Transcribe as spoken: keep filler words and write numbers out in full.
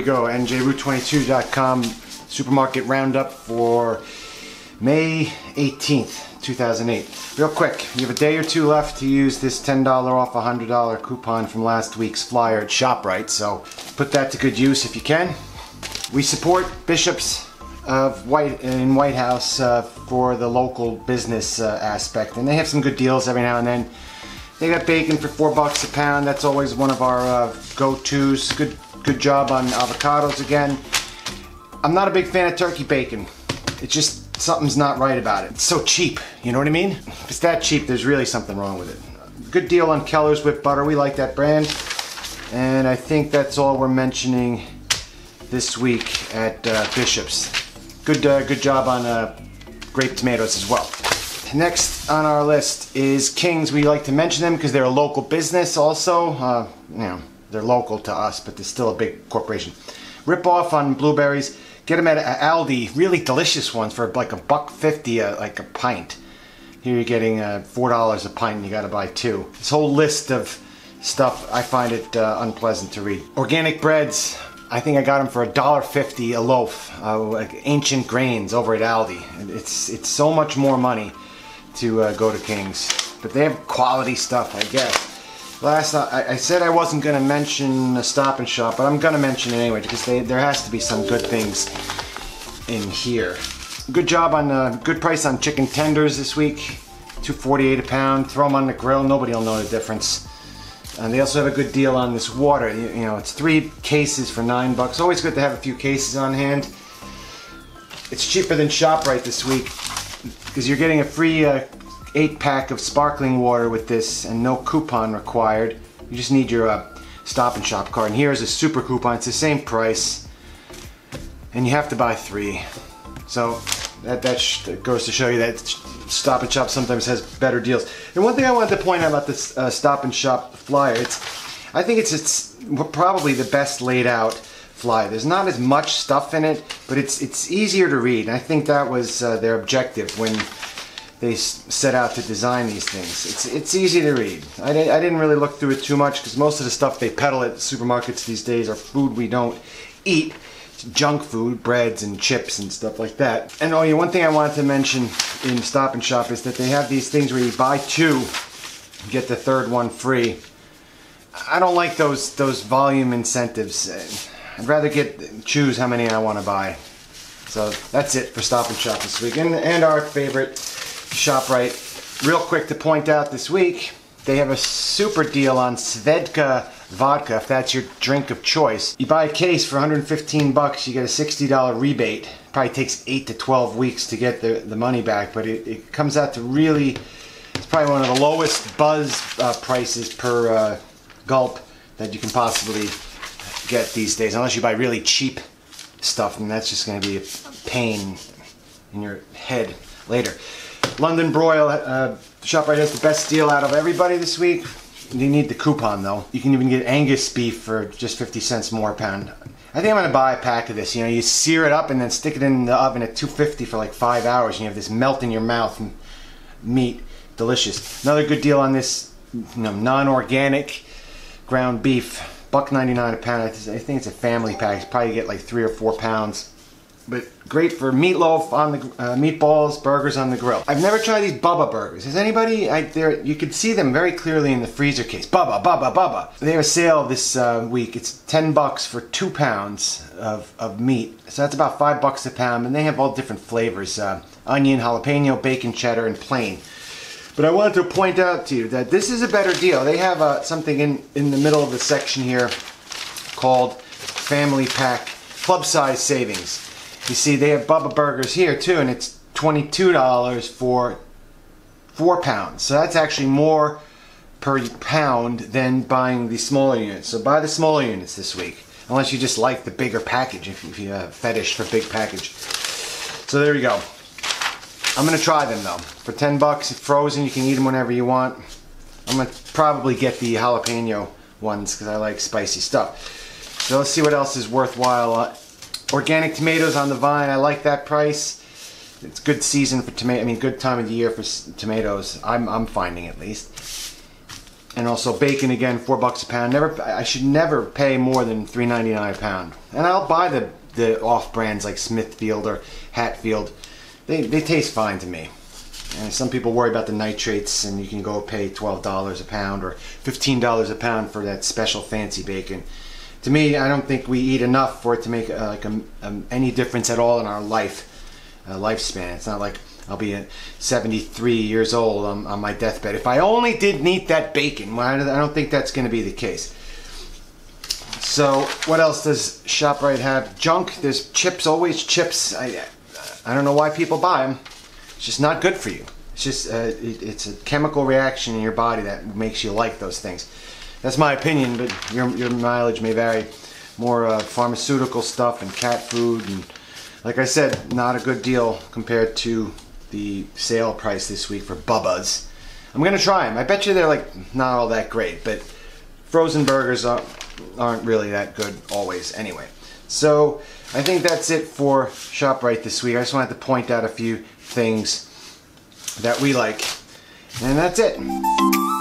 go. N J Route twenty-two dot com Supermarket Roundup for May eighteenth, two thousand eight. Real quick, you have a day or two left to use this ten dollar off a one hundred dollar coupon from last week's flyer at ShopRite, so put that to good use if you can. We support Bishop's of White in White House uh, for the local business uh, aspect, and they have some good deals every now and then. They got bacon for four bucks a pound. That's always one of our uh, go-tos. Good, good job on avocados again. I'm not a big fan of turkey bacon. It's just something's not right about it. It's so cheap. You know what I mean? If it's that cheap, there's really something wrong with it. Good deal on Keller's whipped butter. We like that brand, and I think that's all we're mentioning this week at uh, Bishop's. Good, uh, good job on uh, grape tomatoes as well. Next on our list is King's. We like to mention them because they're a local business also. Uh, you know, they're local to us, but they're still a big corporation. Rip off on blueberries. Get them at Aldi. Really delicious ones for like a buck fifty, uh, like a pint. Here you're getting uh, four dollars a pint and you gotta buy two. This whole list of stuff, I find it uh, unpleasant to read. Organic breads. I think I got them for a dollar fifty a loaf. Uh, like Ancient Grains over at Aldi. It's, it's so much more money to uh, go to King's, but they have quality stuff, I guess. Last, I, I said I wasn't going to mention a Stop and Shop, but I'm going to mention it anyway because they, there has to be some good things in here. Good job on, uh, good price on chicken tenders this week, two forty-eight a pound. Throw them on the grill, nobody will know the difference. And they also have a good deal on this water. You, you know, it's three cases for nine bucks. Always good to have a few cases on hand. It's cheaper than ShopRite this week, because you're getting a free uh, eight pack of sparkling water with this and no coupon required. You just need your uh, Stop and Shop card. And here's a super coupon. It's the same price and you have to buy three. So that, that, sh that goes to show you that Stop and Shop sometimes has better deals. And one thing I wanted to point out about this uh, Stop and Shop flyer, it's, I think it's, it's probably the best laid out flyer. There's not as much stuff in it, but it's it's easier to read. And I think that was uh, their objective when they s set out to design these things. It's it's easy to read. I, di I didn't really look through it too much because most of the stuff they peddle at supermarkets these days are food we don't eat. It's junk food, breads and chips and stuff like that. And oh yeah, one thing I wanted to mention in Stop and Shop is that they have these things where you buy two, get the third one free. I don't like those those volume incentives. I'd rather get choose how many I want to buy. So that's it for Stop and Shop this week. And, and our favorite, ShopRite. Real quick to point out this week, they have a super deal on Svedka vodka, if that's your drink of choice. You buy a case for one hundred fifteen bucks, you get a sixty dollar rebate. Probably takes eight to twelve weeks to get the, the money back, but it, it comes out to really, it's probably one of the lowest buzz uh, prices per uh, gulp that you can possibly get these days, unless you buy really cheap stuff, and that's just going to be a pain in your head later. London Broil, uh, ShopRite has the best deal out of everybody this week. You need the coupon though. You can even get Angus beef for just fifty cents more a pound. I think I'm going to buy a pack of this. You know, you sear it up and then stick it in the oven at two fifty for like five hours, and you have this melt in your mouth and meat. Delicious. Another good deal on this, you know, non-organic ground beef. buck ninety-nine a pound. I think it's a family pack. You probably get like three or four pounds. But great for meatloaf on the uh, meatballs, burgers on the grill. I've never tried these Bubba burgers. Has anybody? I, there, you can see them very clearly in the freezer case. Bubba, Bubba, Bubba. They have a sale this uh, week. It's ten bucks for two pounds of, of meat. So that's about five bucks a pound. And they have all different flavors: uh, onion, jalapeno, bacon, cheddar, and plain. But I wanted to point out to you that this is a better deal. They have uh, something in, in the middle of the section here called Family Pack Club Size Savings. You see, they have Bubba Burgers here too, and it's twenty-two dollars for four pounds. So that's actually more per pound than buying the smaller units. So buy the smaller units this week, unless you just like the bigger package, if, if you have a fetish for big package. So there you go. I'm gonna try them though. For ten bucks, frozen, you can eat them whenever you want. I'm gonna probably get the jalapeno ones because I like spicy stuff. So let's see what else is worthwhile. Uh, organic tomatoes on the vine. I like that price. It's good season for tomato. I mean, good time of the year for tomatoes. I'm I'm finding at least. And also bacon again, four bucks a pound. Never, I should never pay more than three ninety-nine a pound. And I'll buy the the off brands like Smithfield or Hatfield. They they taste fine to me. And some people worry about the nitrates, and you can go pay twelve dollars a pound or fifteen dollars a pound for that special fancy bacon. To me, I don't think we eat enough for it to make uh, like a, a, any difference at all in our life uh, lifespan. It's not like I'll be at seventy-three years old on, on my deathbed. If I only didn't eat that bacon, well, I don't think that's going to be the case. So, what else does ShopRite have? Junk. There's chips, always chips. I, I don't know why people buy them. It's just not good for you. It's just, uh, it, it's a chemical reaction in your body that makes you like those things. That's my opinion, but your, your mileage may vary. More uh, pharmaceutical stuff and cat food, and like I said, not a good deal compared to the sale price this week for Bubba's. I'm gonna try them. I bet you they're like not all that great, but frozen burgers aren't, aren't really that good always anyway. So I think that's it for ShopRite this week. I just wanted to point out a few things that we like, and that's it.